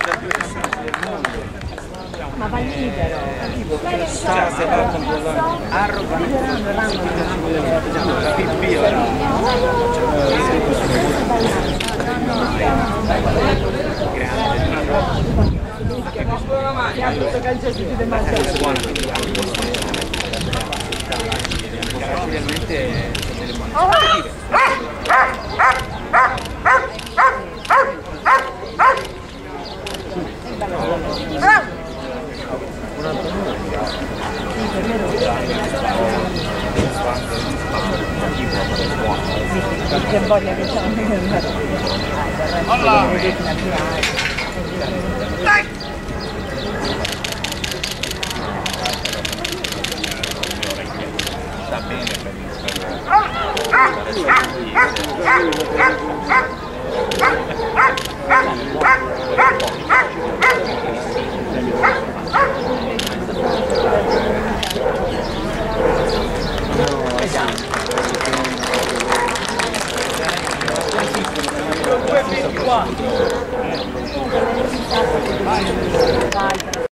Ma vai libero. Sta se va controllando. Arrogante. Che voglia che c'è Sta bene per